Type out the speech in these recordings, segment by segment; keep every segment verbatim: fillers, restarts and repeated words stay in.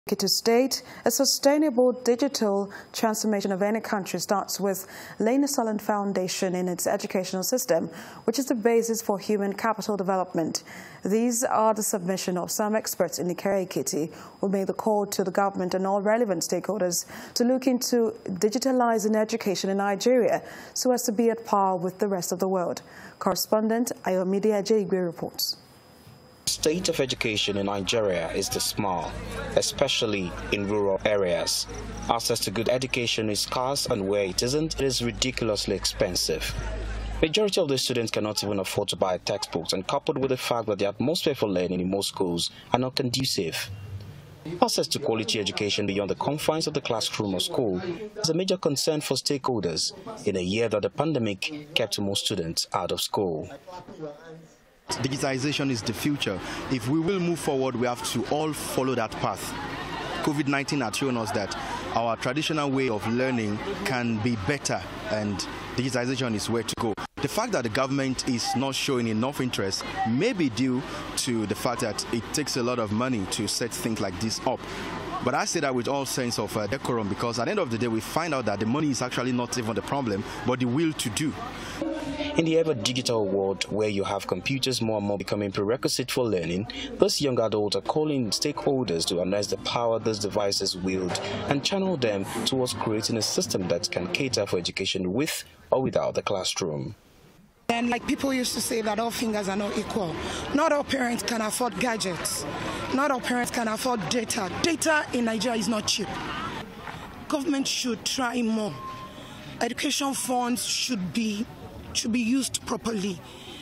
To state, a sustainable digital transformation of any country starts with laying a solid foundation in its educational system, which is the basis for human capital development. These are the submission of some experts in Ikere-Ekiti, who made the call to the government and all relevant stakeholders to look into digitalizing education in Nigeria so as to be at par with the rest of the world. Correspondent Ayomide Ajayigbe reports. The state of education in Nigeria is dismal, especially in rural areas. Access to good education is scarce, and where it isn't, it is ridiculously expensive. Majority of the students cannot even afford to buy textbooks, and coupled with the fact that the atmosphere for learning in most schools are not conducive. Access to quality education beyond the confines of the classroom or school is a major concern for stakeholders in a year that the pandemic kept most students out of school. Digitization is the future. If we will move forward, we have to all follow that path. COVID nineteen has shown us that our traditional way of learning can be better, and digitization is where to go. The fact that the government is not showing enough interest may be due to the fact that it takes a lot of money to set things like this up. But I say that with all sense of uh, decorum, because at the end of the day, we find out that the money is actually not even the problem, but the will to do. In the ever-digital world where you have computers more and more becoming prerequisite for learning, those young adults are calling stakeholders to harness the power these devices wield and channel them towards creating a system that can cater for education with or without the classroom. And like people used to say that all fingers are not equal. Not all parents can afford gadgets. Not all parents can afford data. Data in Nigeria is not cheap. Government should try more. Education funds should be should be used properly.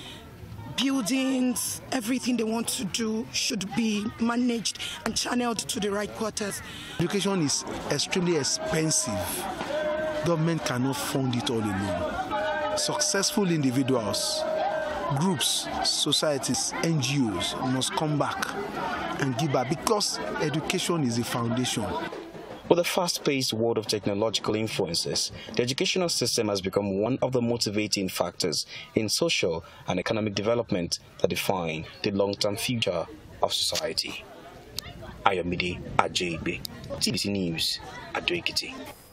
Buildings, everything they want to do should be managed and channeled to the right quarters. Education is extremely expensive. Government cannot fund it all alone. Successful individuals, groups, societies, N G Os must come back and give back, because education is the foundation. With a fast-paced world of technological influences, the educational system has become one of the motivating factors in social and economic development that define the long-term future of society. Ayomide Ajayigbe, T B C News, Ado-Ekiti.